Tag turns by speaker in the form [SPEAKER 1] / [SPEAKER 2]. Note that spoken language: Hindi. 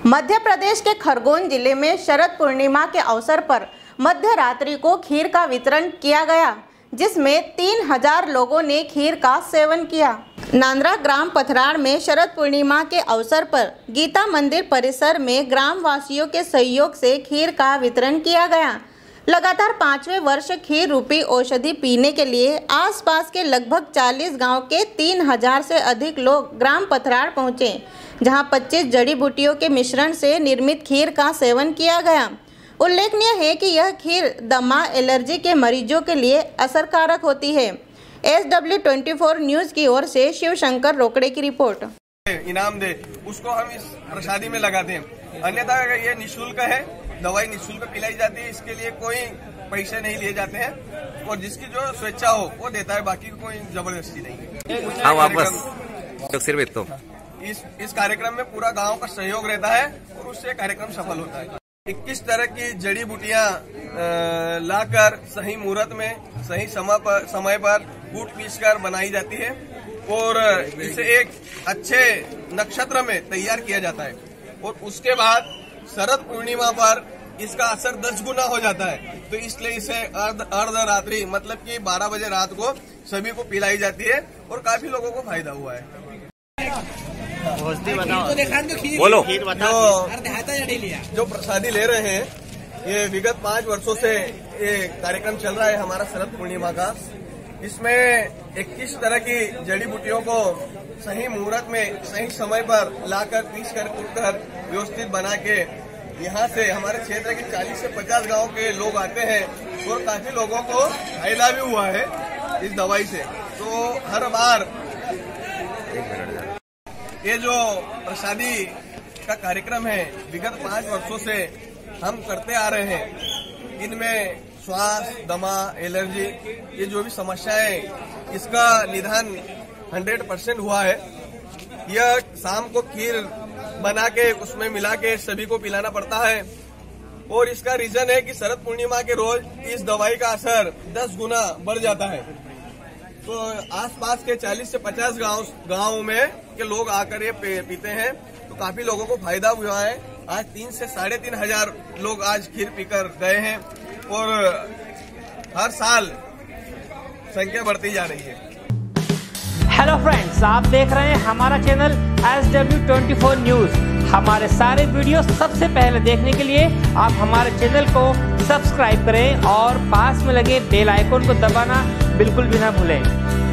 [SPEAKER 1] मध्य प्रदेश के खरगोन जिले में शरद पूर्णिमा के अवसर पर मध्य रात्रि को खीर का वितरण किया गया, जिसमें 3000 लोगों ने खीर का सेवन किया। नांद्रा ग्राम पथराड़ में शरद पूर्णिमा के अवसर पर गीता मंदिर परिसर में ग्राम वासियों के सहयोग से खीर का वितरण किया गया। लगातार 5वें वर्ष खीर रूपी औषधि पीने के लिए आसपास के लगभग 40 गांव के 3000 से अधिक लोग ग्राम पथराड़ पहुंचे, जहां 25 जड़ी बूटियों के मिश्रण से निर्मित खीर का सेवन किया गया। उल्लेखनीय है कि यह खीर दमा, एलर्जी के मरीजों के लिए असरकारक होती है। SW24 न्यूज़ की ओर से शिव शंकर रोकड़े की रिपोर्ट।
[SPEAKER 2] इनाम दे उसको हम इस प्रसादी में लगाते हैं, अन्यथा ये निःशुल्क है, दवाई निःशुल्क पिलाई जाती है, इसके लिए कोई पैसे नहीं लिए जाते हैं और जिसकी जो स्वेच्छा हो वो देता है, बाकी कोई जबरदस्ती नहीं।
[SPEAKER 3] हाँ, वापस सिर्फ तो
[SPEAKER 2] इस कार्यक्रम में पूरा गांव का सहयोग रहता है और उससे कार्यक्रम सफल होता है। 21 तरह की जड़ी बूटियां लाकर सही मुहूर्त में सही समय पर कूट पीसकर बनाई जाती है और इसे एक अच्छे नक्षत्र में तैयार किया जाता है और उसके बाद शरद पूर्णिमा पर इसका असर 10 गुना हो जाता है। तो इसलिए इसे अर्धरात्रि मतलब कि 12 बजे रात को सभी को पिलाई जाती है और काफी लोगों को फायदा हुआ है।
[SPEAKER 3] बोलो।
[SPEAKER 2] जो प्रसादी ले रहे हैं, ये विगत 5 वर्षों से ये कार्यक्रम चल रहा है हमारा शरद पूर्णिमा का। इसमें 21 तरह की जड़ी बूटियों को सही मुहूर्त में सही समय पर लाकर पीस कर कूटकर व्यवस्थित बना के यहाँ से हमारे क्षेत्र के 40 से 50 गांव के लोग आते हैं और काफी लोगों को फायदा भी हुआ है इस दवाई से। तो हर बार ये जो प्रसादी का कार्यक्रम है विगत 5 वर्षों से हम करते आ रहे हैं। इनमें श्वास, दमा, एलर्जी, ये जो भी समस्याएं, इसका निदान 100% हुआ है। यह शाम को खीर बना के उसमें मिला के सभी को पिलाना पड़ता है और इसका रीजन है कि शरद पूर्णिमा के रोज इस दवाई का असर 10 गुना बढ़ जाता है। तो आसपास के 40 से 50 गाँव में के लोग आकर ये पीते हैं, तो काफी लोगों को फायदा हुआ है। आज 3 से 3500 लोग आज खीर पीकर गए हैं और हर साल संख्या बढ़ती जा रही है।
[SPEAKER 4] हेलो फ्रेंड्स, आप देख रहे हैं हमारा चैनल SW24 न्यूज़। हमारे सारे वीडियो सबसे पहले देखने के लिए आप हमारे चैनल को सब्सक्राइब करें और पास में लगे बेल आइकन को दबाना बिल्कुल भी ना भूलें।